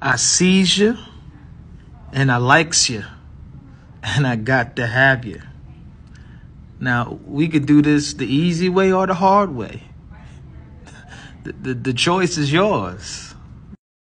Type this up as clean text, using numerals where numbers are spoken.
I sees you, and I likes you, and I got to have you. Now, we could do this the easy way or the hard way. The choice is yours.